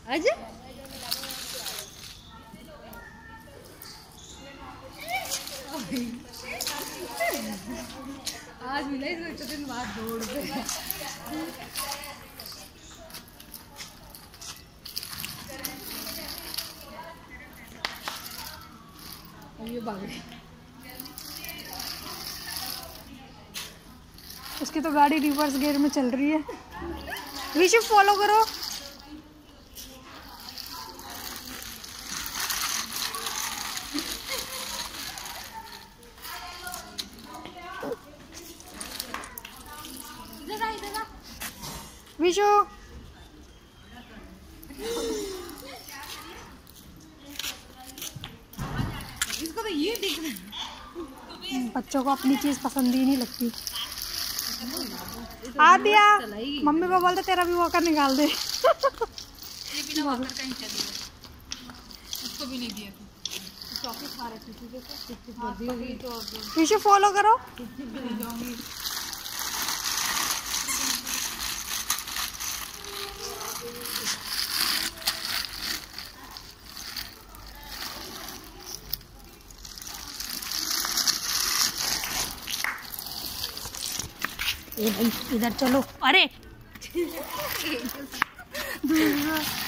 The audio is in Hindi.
आज आज मिला ही सोचा दिन बाद दौड़ पे। ये भाग गई। उसकी तो गाड़ी रिवर्स गियर में चल रही है। विशु फॉलो करो। विशु इसको तो ये दिख रहा है। बच्चों को अपनी चीज पसंद ही नहीं लगती। आ दिया मम्मी को बोलते तेरा भी वॉकर निकाल दे। ये बिना वॉकर का ही चली है। उसको भी नहीं दिया तू। चॉकलेट खा रही थी तो विशु फॉलो करो। ए भाई इधर चलो। अरे